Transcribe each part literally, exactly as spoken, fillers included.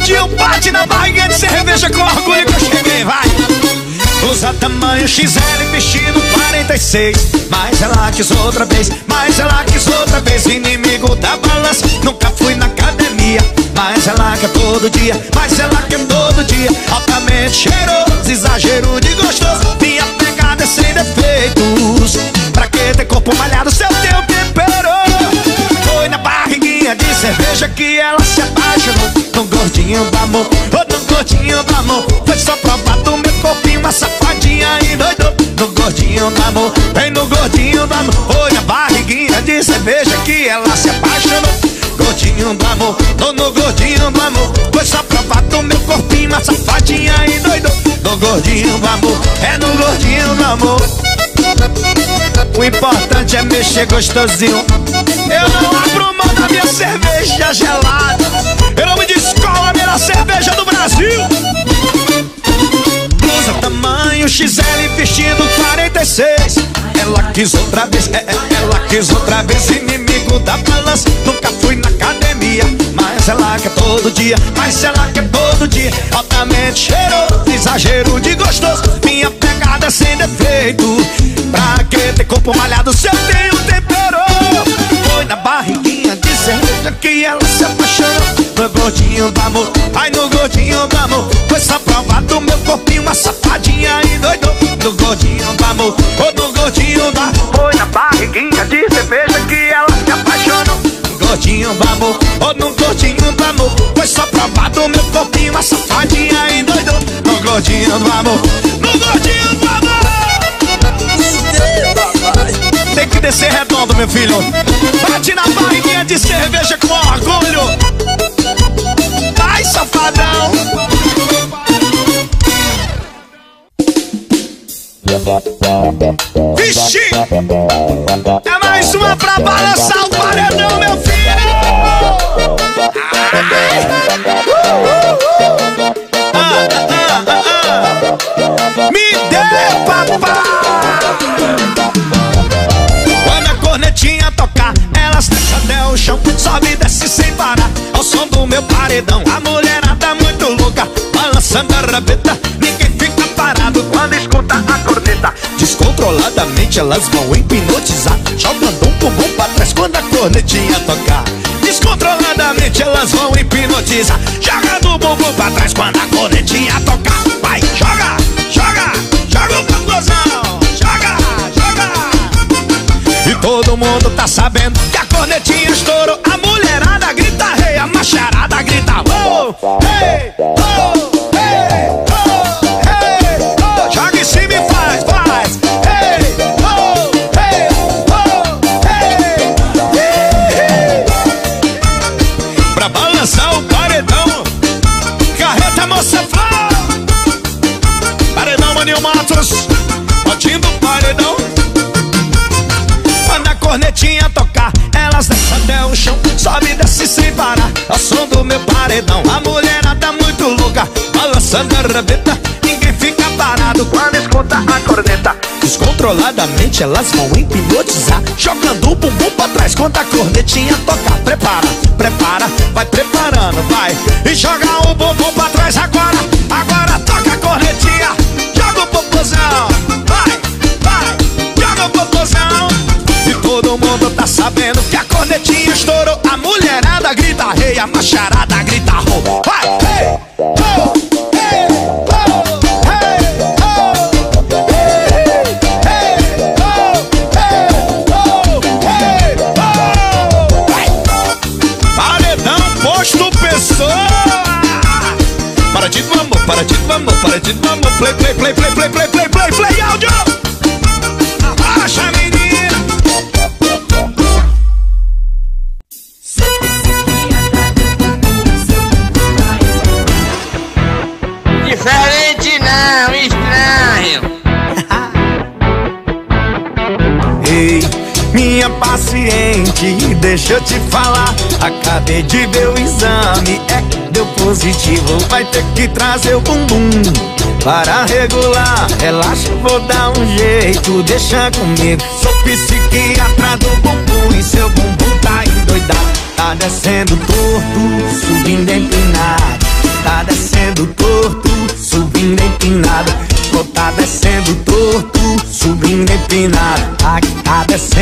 gordinho bate na barriguinha de cerveja com orgulho que eu cheguei, vai. Usa tamanho X L, vestido quarenta e seis. Mas ela quis outra vez, mas ela quis outra vez. Inimigo da balança, nunca fui na academia. Mas ela quer todo dia, mas ela quer todo dia. Altamente cheiroso, exagero de gostoso. Minha pegada é sem defeitos. Pra que ter corpo malhado se eu tenho tempero? Foi na barriguinha de cerveja que ela se apaixonou. No gordinho do amor, oh, no gordinho do amor. Foi só provar do meu corpinho, uma safadinha e doidou. No gordinho do amor, vem no gordinho do amor. Foi na barriguinha de cerveja que ela se apaixonou. Gordinho do amor, tô no gordinho do amor. Foi só provar do meu corpinho, uma safadinha e doidou. No gordinho do amor, é no gordinho do amor. O importante é mexer gostosinho. Eu não abro mão da minha cerveja gelada. Eu não me descolo a melhor cerveja do Brasil. Blusa tamanho X L, vestido quarenta e seis. Ela quis outra vez, é, é, ela quis outra vez. Inimigo da balança, nunca fui na academia. Mas ela quer todo dia, mas ela quer todo dia. Altamente cheiroso, exagero de gostoso. Minha pegada sem defeito. Pra que ter corpo malhado se eu tenho tempero? Foi na barriguinha de cerveja que ela se apaixonou. No gordinho do amor, ai no gordinho do amor. Foi só provar do meu corpinho, uma safadinha e doidou. No gordinho do amor, oh no gordinho do amor. Foi na barriguinha de cerveja que ela se apaixonou. No gordinho do amor, oh no gordinho do amor. Foi só provar do meu corpinho, uma safadinha e doidou. No gordinho do amor, no gordinho do amor. Tem que descer redondo, meu filho. Bate na barriguinha de cerveja com orgulho. Vai, safadão. Vixe! É mais uma pra balançar o paredão, meu filho. Ah, ah, ah, ah. Me dê, papai. Quando a cornetinha tocar, elas descem até o chão. Sobe e desce sem parar, ao som do meu paredão. A mulherada muito louca, balançando a rabeta. Ninguém fica parado quando escuta a corneta. Descontroladamente elas vão hipnotizar, jogando um bumbum pra trás quando a cornetinha tocar. Descontroladamente elas vão hipnotizar, jogando o bumbum pra trás quando a cornetinha tocar. Vai, joga, joga, joga o bambuzão. Joga, joga. E todo mundo tá sabendo que a cornetinha estourou. A mulherada grita rei, a macharada grita oh, hey, oh, hey, oh, hey, oh. Joga em cima e faz, faz. Hey, oh, hey, oh, hey, hey, hey. Pra balançar o paredão, carreta moça flor. Paredão Maninho Matos, botinho do paredão. Quando a cornetinha tocar, elas descem até o chão. Sobe e desce sem parar, ao som do meu paredão. A mulherada muito louca, balançando a rabeta. Ninguém fica parado quando escuta a corneta. Descontroladamente elas vão hipnotizar, jogando o bumbum pra trás quando a cornetinha tocar. Prepara, prepara, vai preparando, vai. E joga o bumbum pra trás agora. Agora toca a cornetinha, joga o popozão. Vai, vai, joga o popozão. E todo mundo tá sabendo que a cornetinha estourou. A mulherada grita rei, a macharada grita ho. Vai, hey, ho, hey, ho, hey, ho, hey, hey, ho, hey, ho, hey, ho. Vai. Paredão posto pessoa. Para de vamos, para de vamos, para de vamos. Play, play, play, play, play, play, play, play, play, áudio. Abaixa, menina. Diferente não, estranho. Ei, minha paciente, deixa eu te falar. Acabei de ver o exame, é que deu positivo. Vai ter que trazer o bumbum para regular. Relaxa, vou dar um jeito, deixa comigo. Sou psiquiatra do bumbum e seu bumbum tá endoidado. Tá descendo torto, subindo empinado.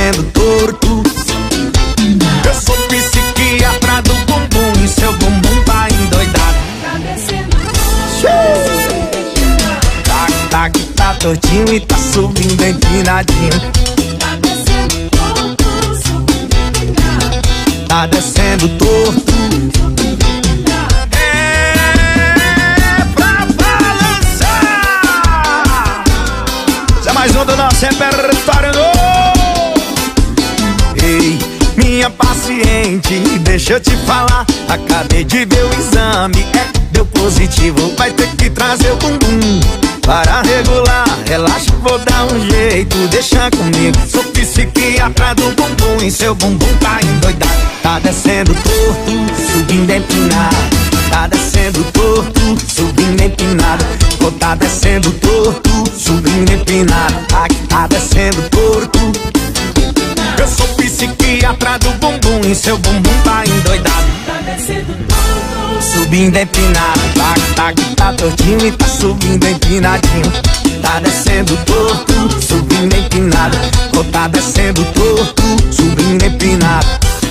descendo torto. Eu sou psiquiatra do bumbum e seu bumbum tá endoidado. Tá descendo torto. Tá, tá que tá tortinho e tá subindo empinadinho. Tá descendo torto, subindo empinado. Tá descendo torto. É pra balançar. Isso é mais um do nosso repertório novo. Ei, minha paciente, deixa eu te falar. Acabei de ver o exame, é, deu positivo. Vai ter que trazer o bumbum para regular. Relaxa, vou dar um jeito, deixa comigo. Sou psiquiatra do bumbum e seu bumbum tá endoidado. Tá descendo torto, subindo empinado. Tá descendo torto, subindo empinado. Oh, tá descendo torto, subindo empinado. Aqui tá descendo torto. Eu sou psiquiatra do bumbum e seu bumbum tá endoidado. Tá descendo torto, Subindo empinado, tá, tá, tá tortinho e tá subindo empinadinho. Tá descendo torto, subindo empinado. Oh, tá descendo torto, subindo empinado.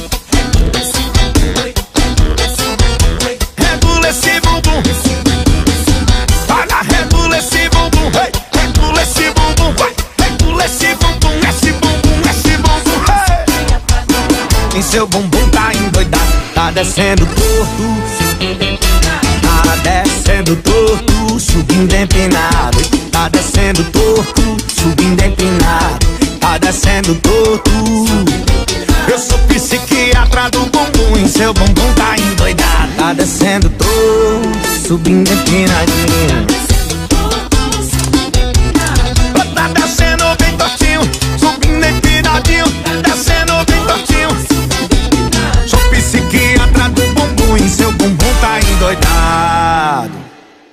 Regula esse bumbum. Olha, regula esse bumbum. Hey, regula esse bumbum. Vai, regula esse bumbum. Esse bumbum, esse bumbum. Hey. E seu bumbum tá endoidado. Tá descendo torto. Tá descendo torto, subindo empinado. Tá descendo torto, subindo empinado. Tá descendo torto. Eu sou psiquiatra do bumbum e seu bumbum tá endoidado. Tá descendo torto, subindo empinadinho. Tá descendo bem tortinho, subindo empinadinho. Tá descendo bem tortinho. Sou psiquiatra do bumbum e seu bumbum tá endoidado.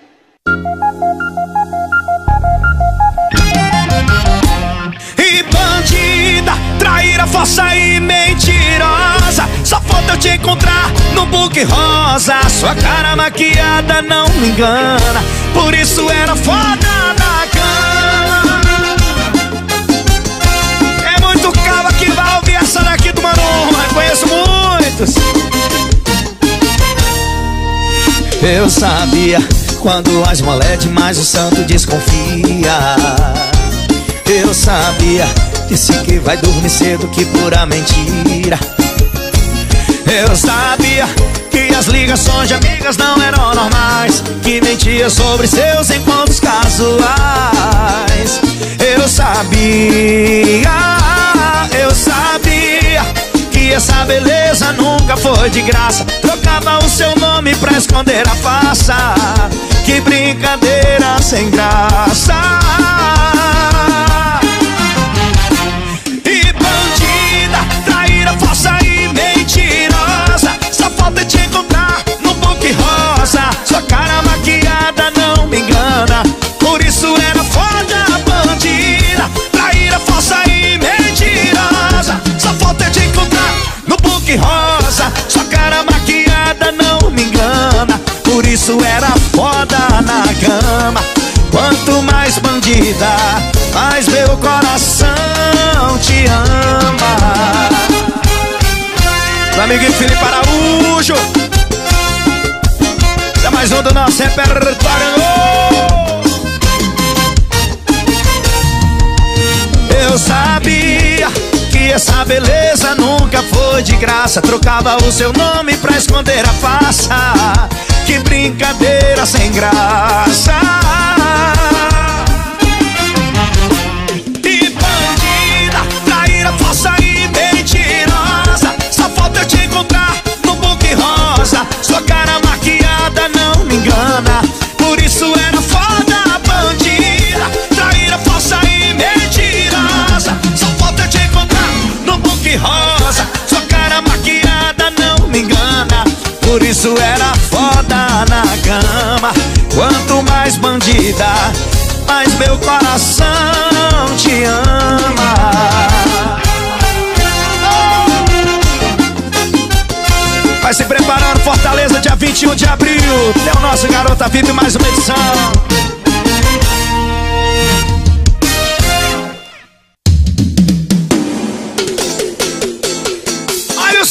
E bandida, traíra, falsa e mentirosa. Só falta eu te encontrar no book rosa. Sua cara maquiada não me engana, por isso era foda na cama. É muito cava que vai ouvir essa daqui do Manu, mas conheço muitos. Eu sabia quando as mulheres demais o santo desconfia. Eu sabia, disse que vai dormir cedo, que pura mentira. Eu sabia que as ligações de amigas não eram normais, que mentia sobre seus encontros casuais. Eu sabia, eu sabia que essa beleza nunca foi de graça. Trocava o seu nome pra esconder a farsa. Que brincadeira sem graça. E bandida, traíra, falsa e mentirosa. Só falta te encontrar no book rosa. Sua cara maquiada não me engana, por isso era foda. Bandida, traíra, falsa e mentirosa. Só falta te encontrar no book rosa. Sua cara maquiada não me engana, por isso era foda na cama. Quanto mais bandida, mais meu coração te ama. Meu amiguinho Felipe Araújo, é mais um do nosso repertório. Eu sabia que essa beleza nunca foi de graça. Trocava o seu nome pra esconder a farsa. Que brincadeira sem graça. E bandida, traíra, falsa e mentirosa. Só falta eu te encontrar no book rosa. Sua cara maquiada não me engana, por isso era foda. Bandida, traíra, falsa e mentirosa. Só falta eu te encontrar no book rosa. Sua cara maquiada não me engana, por isso era foda na cama. Quanto mais bandida, mais meu coração te ama. Vai se preparando, Fortaleza, dia vinte e um de abril. Tem o nosso Garota V I P, mais uma edição.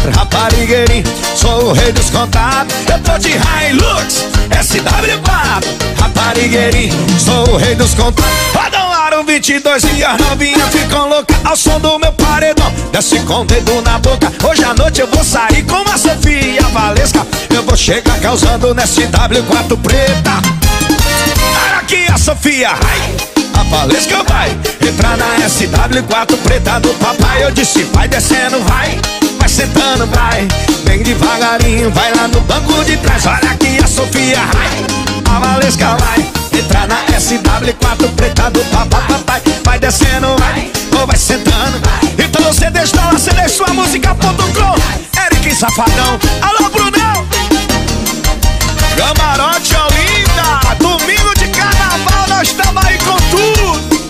quatro, raparigueirinho, sou o rei dos contatos. Eu tô de Hilux, S W quatro, raparigueirinho, sou o rei dos contatos. Roda um aro vinte e dois e as novinhas ficam loucas ao som do meu paredão. Desce com o dedo na boca, hoje à noite eu vou sair com a Sofia e a Valesca. Eu vou chegar causando na S W quatro preta. Olha aqui a Sofia, ai, a Valesca vai entrar na S W quatro preta do papai. Eu disse vai descendo, vai, vai sentando, vai, bem devagarinho, vai lá no banco de trás. Olha aqui a Sofia, ai, a Valesca vai entrar na S W quatro preta do papai, papai. Vai descendo, vai, ou vai sentando, vai. Então você deixa lá, você deixa sua música ponto com Eric Safadão. Alô Brunão, Camarote Olinda, domingo de carnaval nós estamos aí com tudo.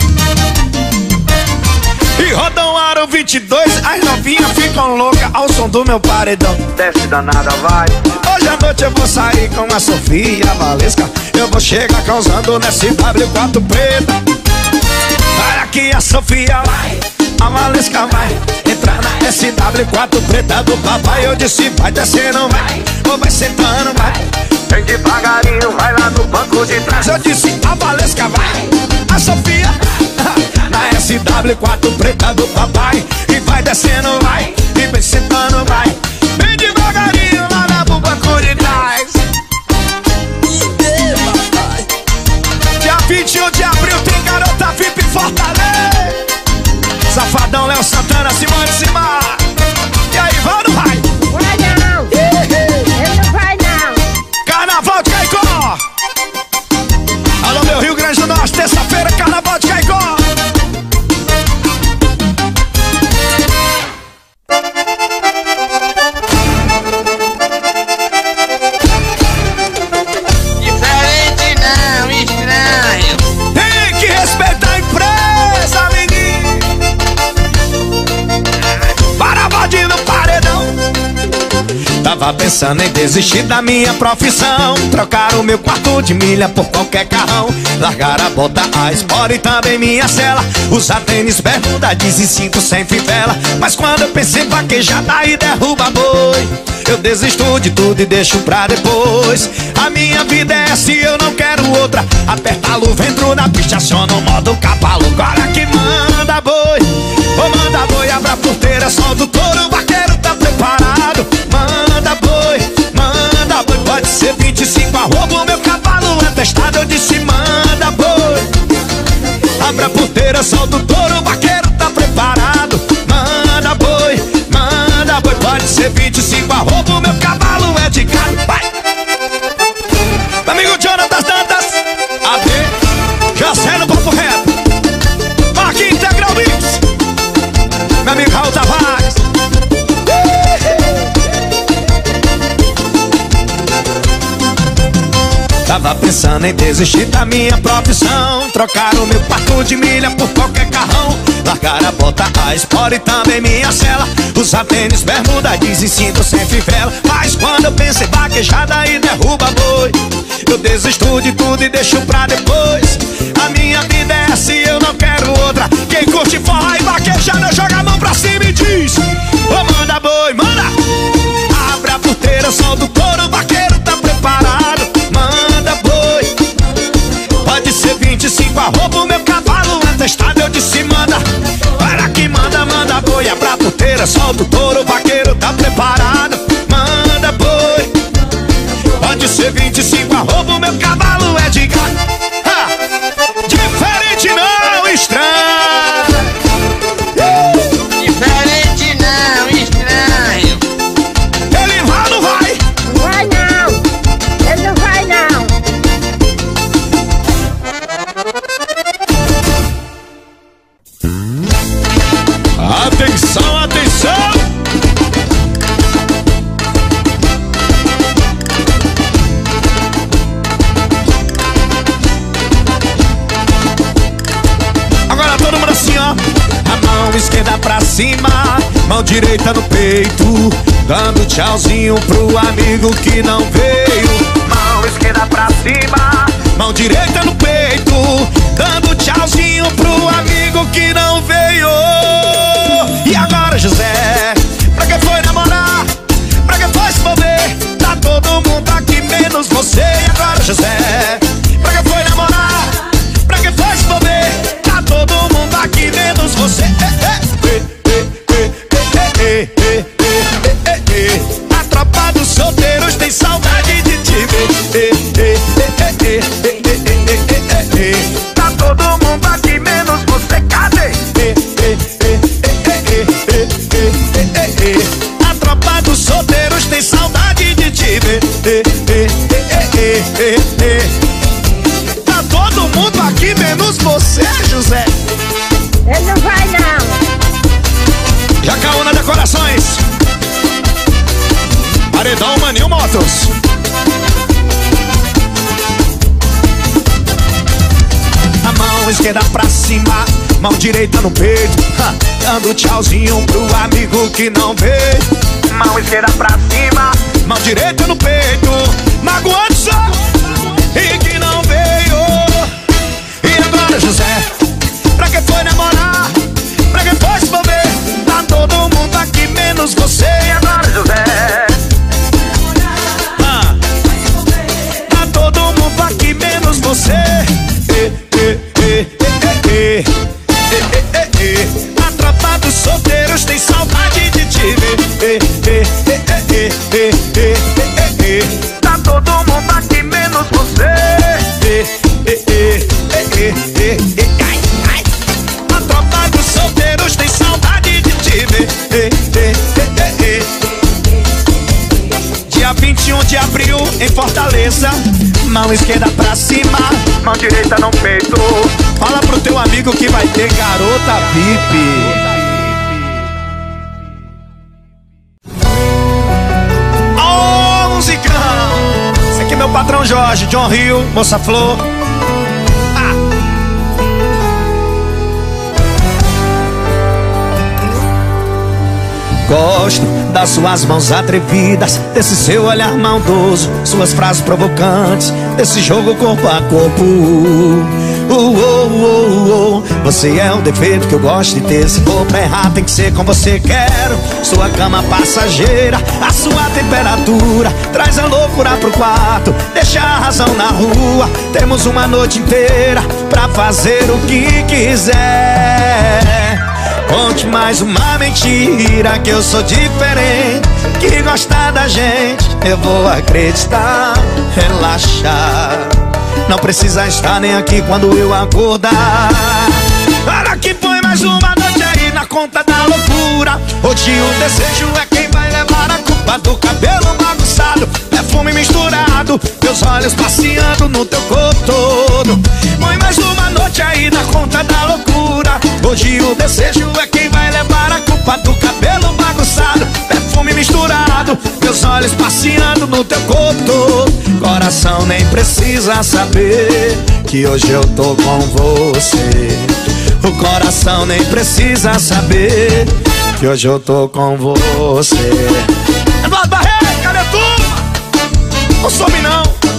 E roda um aro vinte e dois, as novinhas ficam loucas ao som do meu paredão. Desce danada, vai. Hoje à noite eu vou sair com a Sofia e a Valesca. Eu vou chegar causando na S W quatro preta. Olha aqui a Sofia vai, a Valesca vai entrar na S W quatro preta do papai. Eu disse vai descendo, vai, ou vai sentando, vai, bem devagarinho, vai lá no banco de trás. Eu disse a Valesca vai, a Sofia na S W quatro preta do papai. E vai descendo, vai, e vai sentando, vai, bem devagarinho lá no banco de trás. Dia vinte e um de abril tem garota V I P Fortaleza. Safadão, Léo Santana, Simone Simar. E aí, vai ou não vai? Vai não, ele não vai não. Carnaval de Caicó. Alô, meu Rio Grande do Norte, terça-feira, Carnaval de Caicó. Diferente não, estranho. Tem que respeitar a empresa, menino. Paravadinho no paredão. Tava pensando em desistir da minha profissão, trocar o meu quarto de milha por qualquer carrão, largar a bota, a Sport e também minha cela, usar tênis, bermuda, jeans e cinto sem fivela. Mas quando eu pensei vaquejada e derruba boi, eu desisto de tudo e deixo pra depois. A minha vida é essa e eu não quero outra. Aperta a luva, entro na pista, aciona o modo cavalo. Agora que manda boi, ô manda boi, abra a porteira, solta o touro, o vaqueiro tá preparado. Manda boi, manda boi, pode ser vinte e cinco arroba, o meu cavalo é testado. Eu disse manda boi, abra a porteira, solta o touro, o vaqueiro tá preparado. Manda boi, manda boi, pode ser vinte e cinco arroba, o meu cavalo é de carne. Vai! Meu amigo Jonathan Dantas, A D, José no Papo Reto, aqui Integral Mix, meu amigo Raul Tavares. Tava pensando em desistir da minha profissão, trocar o meu quarto de milha por qualquer carrão, largar a bota, a Sport e também minha cela, usar tênis, bermuda, jeans e cinto sem fivela. Mas quando eu pensei vaquejada e derruba boi, eu desisto de tudo e deixo pra depois. A minha vida é essa e eu não quero outra. Quem curte forró e vaquejada joga a mão pra cima e diz: ô manda boi, manda! Abre a porteira, solta o touro, o vaqueiro tá preparado. Manda boi, pode ser vinte e cinco arroba, o meu cavalo é testado. Eu disse manda, para que manda, manda boi. Abra a porteira, solta o touro, o vaqueiro tá preparado. Manda boi, pode ser vinte e cinco arroba, o meu cavalo é de gato. Ha! Diferente não, estranho. Diferente não, estranho. Ele vai ou não vai? Vai não, ele não vai não. Atenção, atenção! Agora todo mundo assim, ó. A mão esquerda pra cima, mão direita no peito, dando tchauzinho pro amigo que não veio. Mão esquerda pra cima, mão direita no peito, dando tchauzinho pro amigo que não veio. E agora, José, pra quem foi namorar e, e, e, e, e. Tá todo mundo aqui menos você, José. Ele não vai não. Jacaúna Decorações, Paredão Manil Motos. A mão esquerda pra cima, mão direita no peito, ha, dando tchauzinho pro amigo que não veio. Mão esquerda pra cima, mão direita no peito, magoando só e que não veio. E agora, José, pra que foi namorar? Pra que foi se envolver? Tá todo mundo aqui menos você. E agora, José? Ah, tá todo mundo aqui menos você. E, e, e, e, e, e, e, e. A tropa dos solteiros tem saudade de te ver. E, e, e, e, e, e, e, e. Tá todo mundo aqui menos você. E, e, e, e, e, e. Ai, ai. A tropa dos solteiros tem saudade de te ver. E, e, e, e, e. Dia vinte e um de abril em Fortaleza, mão esquerda pra cima, mão direita no peito. Fala pro teu amigo que vai ter garota V I P. Ô, oh, musicão! Esse aqui é meu patrão Jorge, John Rio, Moça Flor. Ah. Gosto das suas mãos atrevidas, desse seu olhar maldoso, suas frases provocantes, desse jogo corpo a corpo. Uh, uh, uh, uh. Você é um defeito que eu gosto de ter. Se for pra errar tem que ser com você. Quero sua cama passageira, a sua temperatura traz a loucura pro quarto, deixa a razão na rua. Temos uma noite inteira pra fazer o que quiser. Conte mais uma mentira que eu sou diferente, que gosta da gente eu vou acreditar, relaxar. Não precisa estar nem aqui quando eu acordar. Olha que foi mais uma noite aí na conta da loucura. Hoje o desejo é quem vai levar a culpa do cabelo bagunçado, perfume misturado, meus olhos passeando no teu corpo todo. Foi mais uma noite aí na conta da loucura. Hoje o desejo é quem vai levar a culpa do cabelo bagunçado, perfume misturado, meus olhos passeando no teu corpo todo. Coração nem precisa saber que hoje eu tô com você. O coração nem precisa saber que hoje eu tô com você. Eduardo Barreto, cadê tu? Não some não.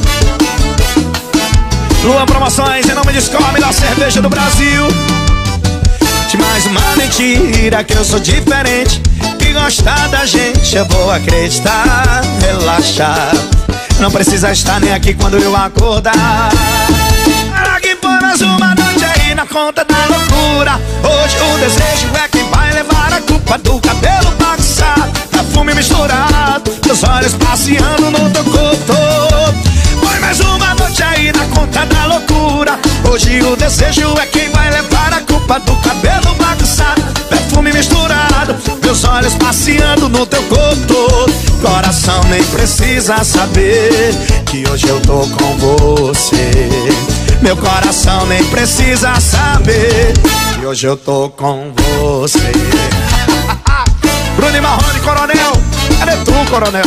Lua Promoções, em nome de Skol, a melhor cerveja do Brasil. De mais uma mentira que eu sou diferente, que gostar da gente eu vou acreditar, relaxar. Não precisa estar nem aqui quando eu acordar. Aqui foi mais uma noite aí na conta da loucura. Hoje o desejo é quem vai levar a culpa do cabelo bagunçado, perfume misturado, meus olhos passeando no teu corpo todo. Foi mais uma noite aí na conta da loucura. Hoje o desejo é quem vai levar a culpa do cabelo bagunçado, perfume misturado, meus olhos passeando no teu corpo todo. Coração nem precisa saber que hoje eu tô com você. Meu coração nem precisa saber que hoje eu tô com você. Bruno e Marrone, Coronel, cadê tu, Coronel?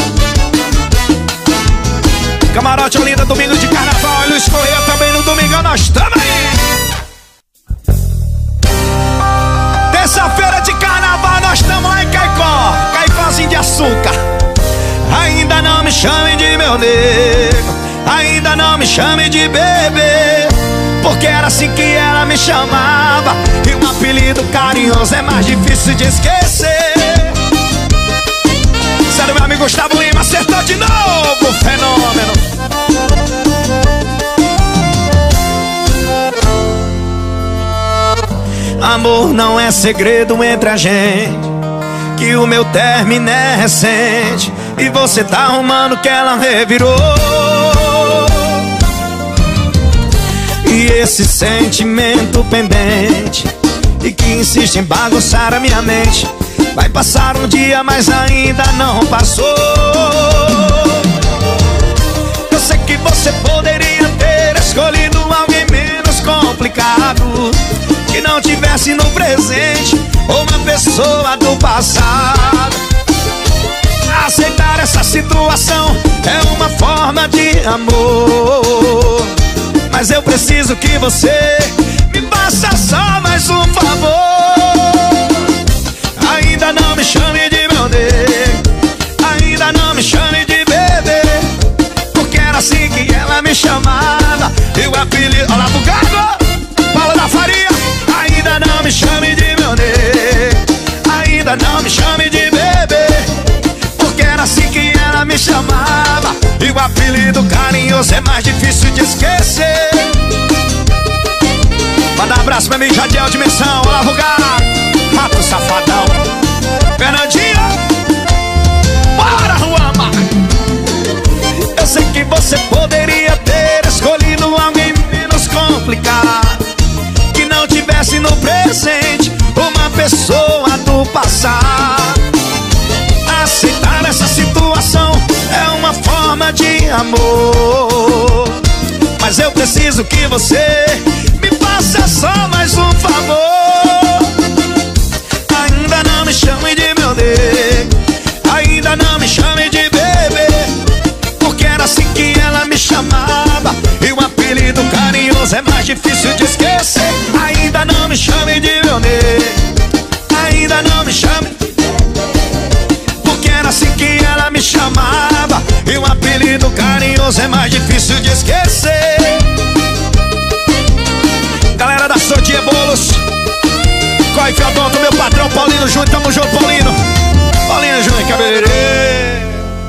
Camarote Olinda, domingo de carnaval. E Luiz Correia também no domingão, nós estamos aí. Terça-feira de carnaval, nós estamos lá em Caicó, Caicózinho de açúcar. Ainda não me chame de meu nego, ainda não me chame de bebê, porque era assim que ela me chamava, e um apelido carinhoso é mais difícil de esquecer. Sério, meu amigo Gustavo Lima acertou de novo, fenômeno. Amor não é segredo entre a gente, que o meu término é recente, e você tá arrumando que ela revirou. E esse sentimento pendente, e que insiste em bagunçar a minha mente, vai passar um dia, mas ainda não passou. tivesse no presente uma pessoa do passado. Aceitar essa situação é uma forma de amor, mas eu preciso que você me faça só mais um favor. Ainda não me chame de meu nego, ainda não me chame de bebê, porque era assim que ela me chamava. E o apelido, olha lá pro gago, Paulo da Faria. Ainda não me chame de meu nego, ainda não me chame de bebê, porque era assim que ela me chamava. E o apelido carinhoso é mais difícil de esquecer. Manda um abraço pra mim, Jadiel Dimensão, olá pro gago, Rato Safadão, Fernandinho, bora Ruama. Eu sei que você poderia ter escolhido alguém menos complicado, que não tivesse no presente uma pessoa do passado. Aceitar essa situação é uma forma de amor, mas eu preciso que você me faça só mais um favor. Ainda não me chame de meu nego, ainda não me chame de bebê, porque era assim que ela me chamava. E o apelido carinhoso é mais difícil de esquecer. Ainda não me chame de meu nego, ainda não me chame, porque era assim que ela me chamava. E o apelido carinhoso é mais difícil de esquecer. Galera da Sodia Bolos, Corre Feodonto, meu patrão Paulinho Júnior, tamo junto, Paulinho. Paulinho Júnior, cabeleireiro.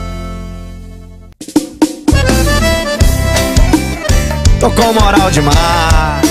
Tô com moral demais.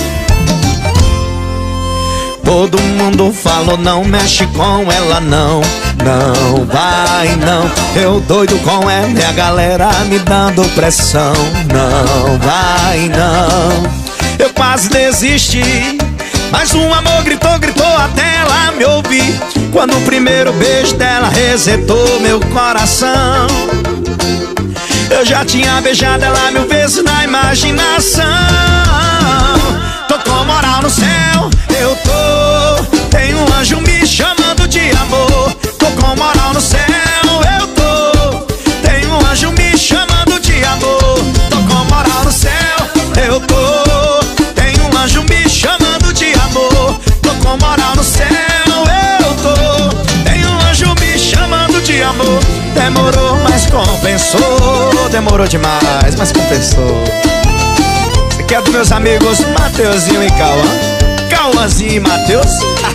Todo mundo falou, não mexe com ela não, não vai não. Eu doido com ela e a galera me dando pressão. Não vai não. Eu quase desisti, mas um amor gritou, gritou até ela me ouvir. Quando o primeiro beijo dela resetou meu coração. Eu já tinha beijado ela mil vezes na imaginação. Tô com moral no céu, eu tô. Tem um anjo me chamando de amor. Tô com moral no céu, eu tô. Tem um anjo me chamando de amor. Tô com moral no céu, eu tô. Tem um anjo me chamando de amor. Tô com moral no céu, eu tô. Tem um anjo me chamando de amor. Demorou, mas compensou. Demorou demais, mas compensou. Esse aqui é dos meus amigos Mateuzinho e Cauã. Cauãzinho e Mateus.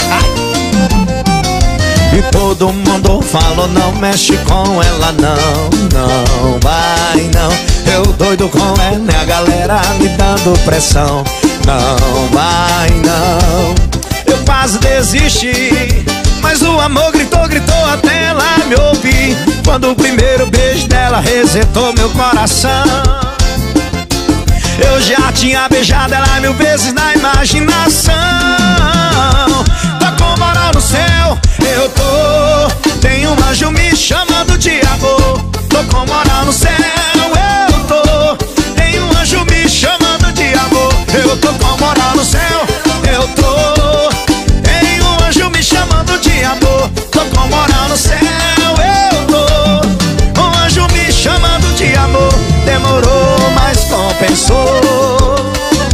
E todo mundo falou, não mexe com ela não, não vai não. Eu doido com ela e a galera me dando pressão. Não vai não. Eu quase desisti, mas o amor gritou, gritou até ela me ouvir. Quando o primeiro beijo dela resetou meu coração. Eu já tinha beijado ela mil vezes na imaginação. Tô com moral no céu, eu tô. Tem um anjo me chamando de amor. Tô com moral no céu, eu tô. Tem um anjo me chamando de amor. Eu tô com moral no céu, eu tô. Tem um anjo me chamando de amor. Tô com moral no céu, eu tô. Um anjo me chamando de amor. Demorou, mas compensou.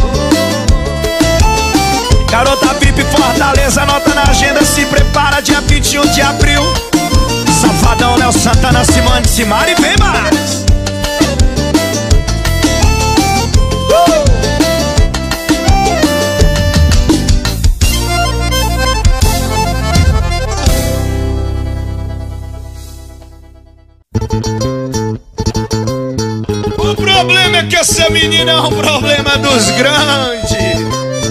Garota V I P Fortaleza, anota na agenda, se prepara dia vinte e um de abril. Safadão, Léo Santana, Simone, Simari, vem mais. uh! O problema é que essa menina é um problema dos grandes.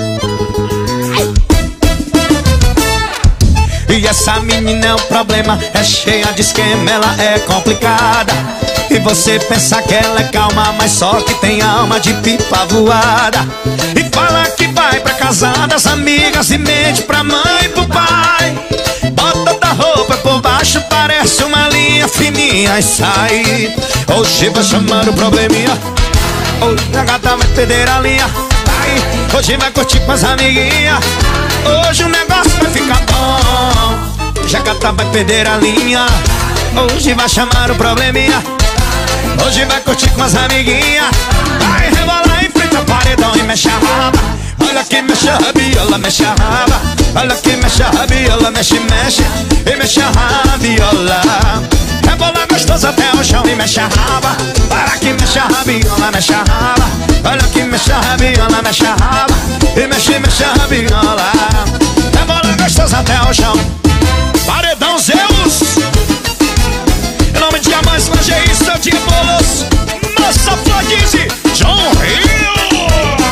E essa menina é um problema, é cheia de esquema, ela é complicada. E você pensa que ela é calma, mas só que tem alma de pipa voada. E fala que vai pra casa das amigas e mente pra mãe e pro pai. Bota da roupa por baixo, parece uma linha fininha e sai. Hoje vai chamando o probleminha, hoje a gata vai perder a linha. Ai, hoje vai curtir com as amiguinhas. Hoje o negócio vai ficar bom. Jacatá vai perder a linha. Hoje vai chamar o probleminha. Hoje vai curtir com as amiguinhas. Vai rebolar em frente ao paredão e mexe a raba. Olha que mexe a rabiola, mexe a raba. Olha que mexe a rabiola, mexe, mexe. E mexe a rabiola. Rebola gostoso até o chão e mexe a raba. Para que mexe a rabiola, mexe a raba. Olha que mexe a rabiola, mexe a raba. E mexe, mexe a rabiola. Rebola gostoso até o chão. Paredão Zeus. Em nome de Diamantes, Lingerie, seu dia bolos. Nossa Flodize, John Rio.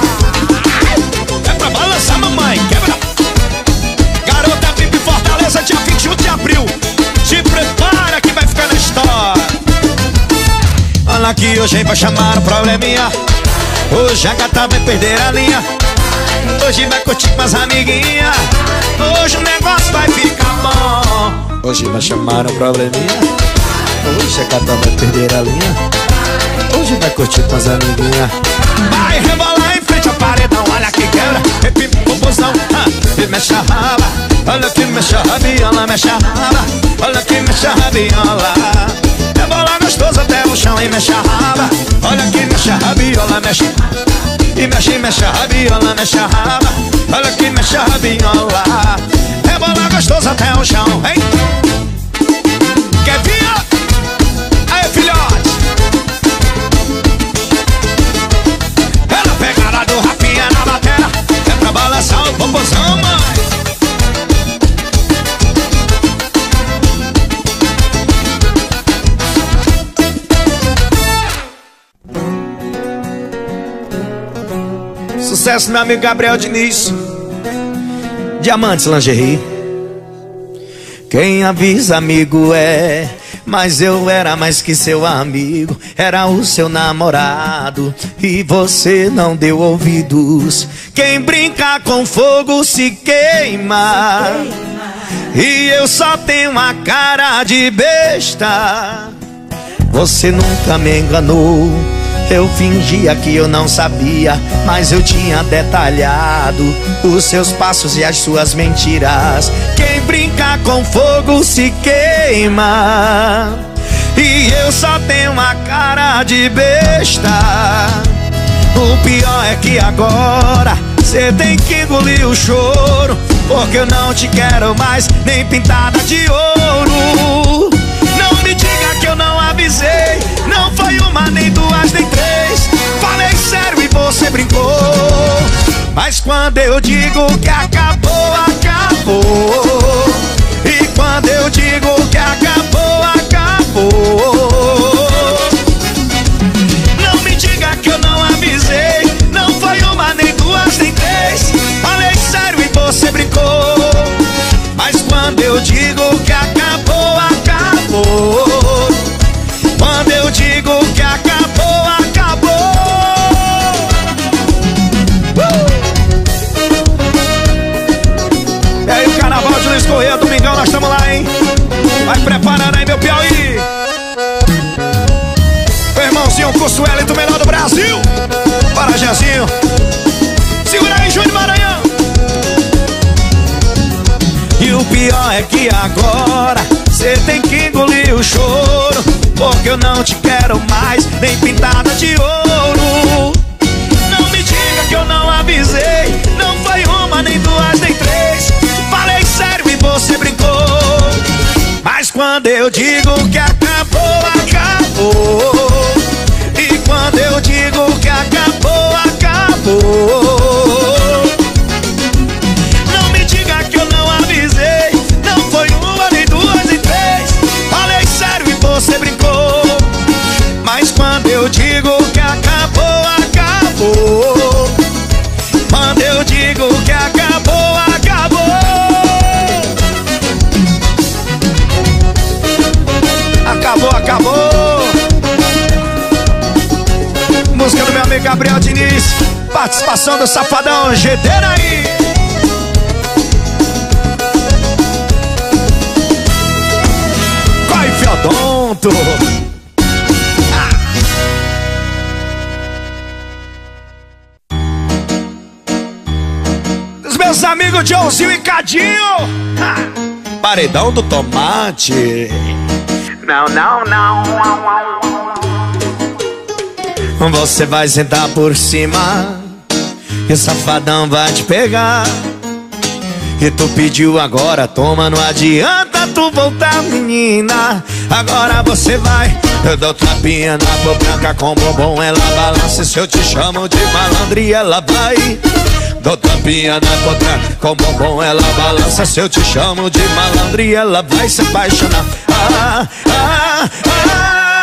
É pra balançar, mamãe, quebra. Garota Pipe Fortaleza, dia vinte e um de abril. Se prepara que vai ficar na história. Olha que hoje vai chamar o probleminha. Hoje a gata vai perder a linha. Hoje vai curtir com as amiguinhas. Hoje o negócio vai ficar bom. Hoje vai chamar o probleminha. Hoje a gata vai perder a linha. Hoje vai curtir com as amiguinhas. Vai rebolar em frente ao paredão. Olha que quebra, repipa o bozão. E mexe a raba. Olha que mexe a rabiola, mexe a raba. Olha que mexe a rabiola. Rebola gostoso até o chão e mexe a raba. Olha que mexe a rabiola, mexe. E mexe, mexe a rabiola, mexe a raba. Olha que mexe a rabiola. Rebola gostoso até o chão, hein? Quer vir? Aí, filhote. Ela pegada do Rafinha na batera. É pra balançar o popozão, mãe. Sucesso, meu amigo Gabriel Diniz. Diamantes Lingerie. Quem avisa, amigo, é. Mas eu era mais que seu amigo. Era o seu namorado e você não deu ouvidos. Quem brinca com fogo se queima. E eu só tenho uma cara de besta. Você nunca me enganou. Eu fingia que eu não sabia, mas eu tinha detalhado os seus passos e as suas mentiras. Quem brinca com fogo se queima. E eu só tenho uma cara de besta. O pior é que agora cê tem que engolir o choro, porque eu não te quero mais nem pintada de ouro. Não me diga que eu não avisei. Não foi uma, nem duas, nem três. Falei sério e você brincou. Mas quando eu digo que acabou, acabou. E quando eu digo que acabou, acabou. Não me diga que eu não avisei. Não foi uma, nem duas, nem três. Falei sério e você brincou. Mas quando eu digo que acabou, acabou. Quando eu digo que acabou, acabou. uh! E aí o carnaval de Luiz Correia, domingão, nós estamos lá, hein? Vai preparando aí, meu Piauí. Meu irmãozinho, Curso Wellington, melhor do Brasil. Para, Jezinho. Segura aí, Júnior Maranhão. E o pior é que agora cê tem que engolir o choro, porque eu não te quero mais, nem pintada de ouro. Não me diga que eu não avisei. Não foi uma, nem duas, nem três. Falei sério e você brincou. Mas quando eu digo que acabou, acabou. E quando eu digo que acabou, acabou. Não me diga que eu não avisei. Não foi uma, nem duas, nem três. Falei sério e você brincou. Mas quando eu digo que acabou, acabou. Quando eu digo que acabou, acabou. Acabou, acabou. Música do meu amigo Gabriel Diniz. Participação do Safadão Gedeira aí. Corre, Fiodonto. Ah. Os meus meus amigos Joãozinho e Cadinho. Ha! Paredão do tomate. Não, não, não. Você vai sentar por cima e o safadão vai te pegar. E tu pediu agora, toma, não adianta tu voltar, menina. Agora você vai. Eu dou tapinha na boca com bombom, ela balança. Se eu te chamo de malandro e ela vai. Dou tapinha na boca com bombom, ela balança. Se eu te chamo de malandro e ela vai se apaixonar. Ah, ah, ah.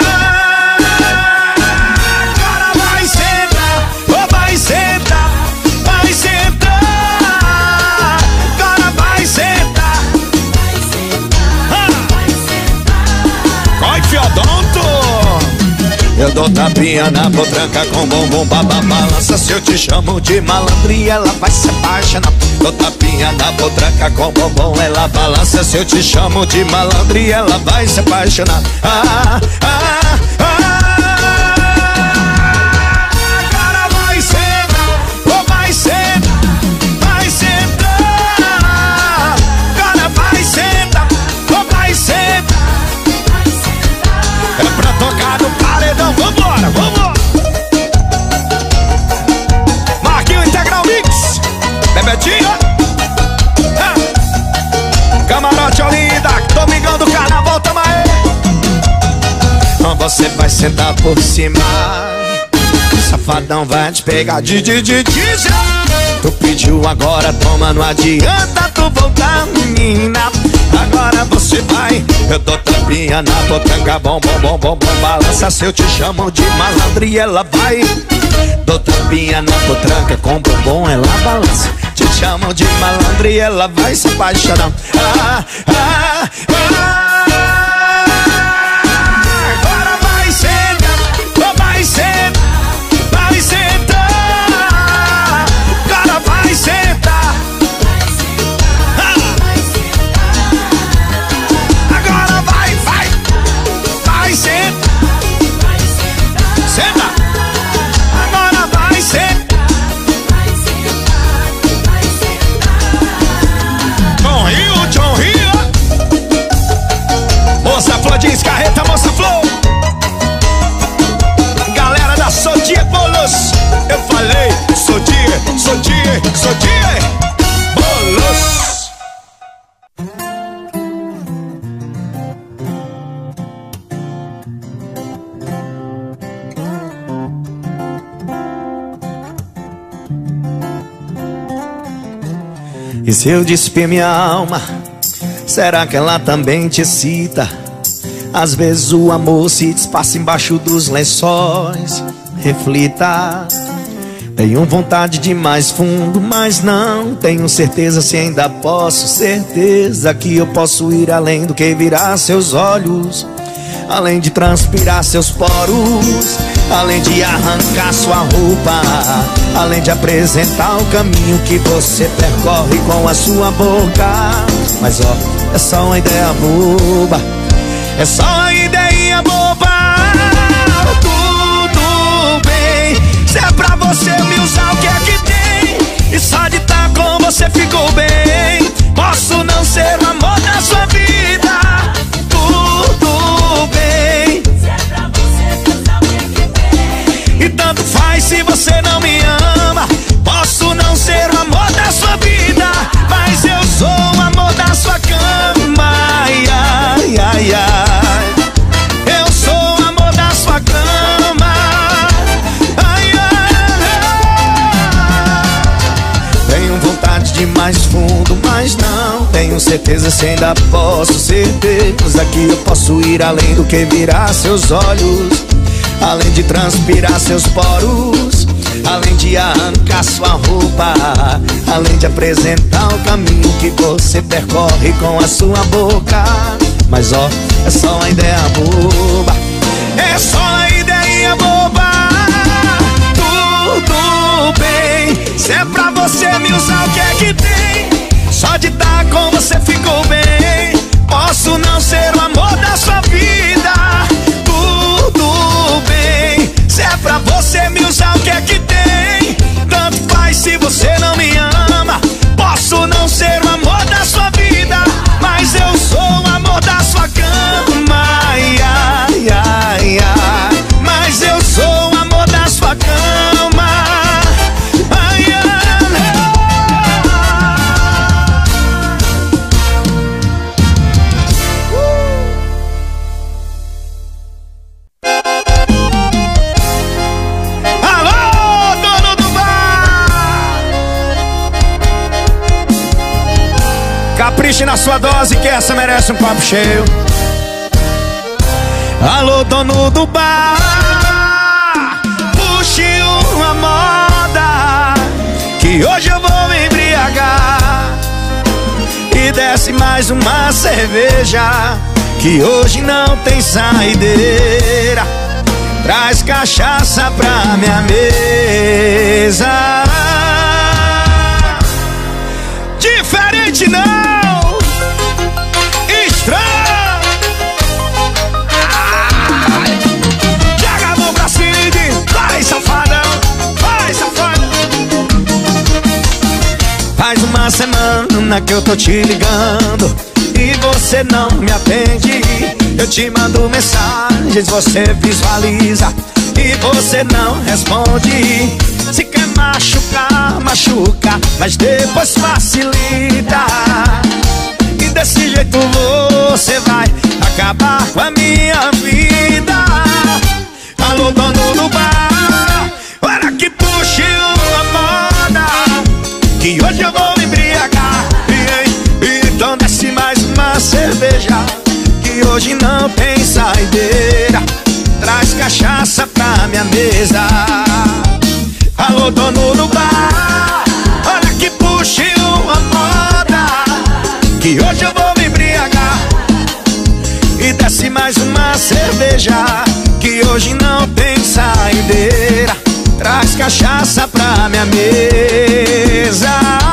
Agora vai sentar, oh, vai sentar, vai sentar. Agora vai sentar, Vai sentar, ah. vai sentar. Corre, Fiodonto. Eu dou tapinha na potranca com bombom, baba balança. Se eu te chamo de malandro e ela vai se apaixonar. Dou tapinha na potranca com bombom, ela balança. Se eu te chamo de malandro e ela vai se apaixonar. Ah, ah, ah. Agora vai sentar, oh, vai sentar, vai sentar. Agora vai sentar, oh, vai sentar. É pra tocar no paredão, vambora, vambora. Marquinho Integral Mix, Bebetinho, ah. Camarote Olinda, domingão do carnaval, tamo aí. Você vai sentar por cima, o safadão vai te pegar de de de de. Tu pediu agora, toma, não adianta tu voltar, menina. Agora você vai. Eu dou tapinha na botanga, bom, bom, bom, bom, bom, balança. Se eu te chamo de malandro e ela vai. Dou tapinha na potranca com bombom, ela balança. Te chamo de malandro e ela vai se apaixonar. Ah, ah, ah. Agora vai sentar, oh, vai sentar, vai sentar. Agora vai sentar. Ah. Agora vai, vai, vai sentar. Senta. Agora vai sentar. John Rio, John Rio. Moça Flor diz carreta, moça Flor. Galera da Sodier Bolos. Eu falei, Sodier, Sodier, Sodier Bolos. E se eu despir minha alma, será que ela também te excita? Às vezes o amor se despaça embaixo dos lençóis. Reflita. Tenho vontade de ir mais fundo, mas não tenho certeza se ainda posso. Certeza que eu posso ir além do que virar seus olhos, além de transpirar seus poros, além de arrancar sua roupa, além de apresentar o caminho que você percorre com a sua boca. Mas ó, é só uma ideia boba, é só uma ideia boba. Tudo bem, se é pra você me usar, o que é que tem? E só de estar com você ficou bem. Posso não ser o amor da sua vida. Tudo bem, Se é pra você pensar o que é que tem. e tanto faz se você não me ama. Posso não ser o amor da sua vida, mas eu sou o amor da sua cama. Ai, ai, ai, ai. Eu sou o amor da sua cama. Ai, ai, ai. Tenho vontade de ir mais fundo, mas não tenho certeza se ainda posso. Certeza que eu posso ir além do que virar seus olhos, além de transpirar seus poros, além de arrancar sua roupa, além de apresentar o caminho que você percorre com a sua boca. Mas ó, é só uma ideia boba, é só uma ideia boba. Tudo bem, se é pra você me usar, o que é que tem? Só de estar com você ficou bem. Posso não ser o amor da sua vida. Tudo bem, se é pra você me usar, o que é que tem? Tanto faz se você não me ama. Posso capriche na sua dose, que essa merece um copo cheio. Alô, dono do bar, puxe uma moda, que hoje eu vou me embriagar. E desce mais uma cerveja, que hoje não tem saideira. Traz cachaça pra minha mesa. Diferente não, estranho. Joga a mão pra Cid, vai safadão, vai safadão. Faz uma semana que eu tô te ligando e você não me atende. Eu te mando mensagens, você visualiza e você não responde. Se quer machucar, machuca, mas depois facilita. E desse jeito você vai acabar com a minha vida. Alô, dono do bar, para que puxe uma moda, que hoje eu vou me embriagar. E, então desce mais uma cerveja, que hoje não tem saideira. Traz cachaça pra minha mesa. Alô, dono do bar, olha que puxe uma moda, que hoje eu vou me embriagar. E desce mais uma cerveja, que hoje não tem saideira. Traz cachaça pra minha mesa.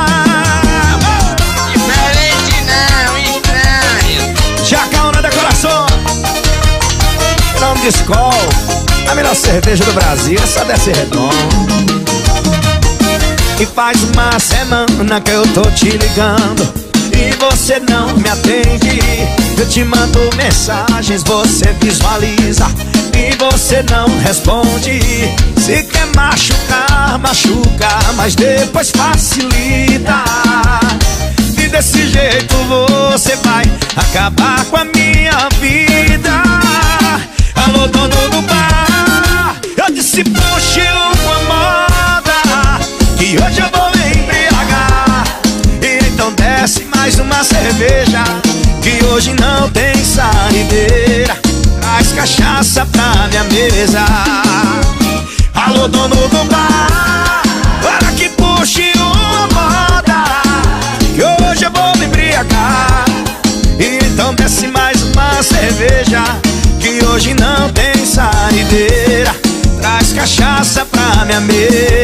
Diferente não, estranho. Jacão na decoração, em nome de Skol, a melhor cerveja do Brasil, essa desce redondo. E faz uma semana que eu tô te ligando e você não me atende. Eu te mando mensagens, você visualiza e você não responde. Se quer machucar, machuca, mas depois facilita. E desse jeito você vai acabar com a minha vida. Alô, dono do bar, eu disse puxe uma moda, que hoje eu vou me embriagar. E então desce mais uma cerveja, que hoje não tem saideira. Traz cachaça pra minha mesa. Alô, dono do bar, para que puxe uma moda, que hoje eu vou me embriagar. E então desce mais uma cerveja, que hoje não tem saideira. Traz cachaça pra minha mesa.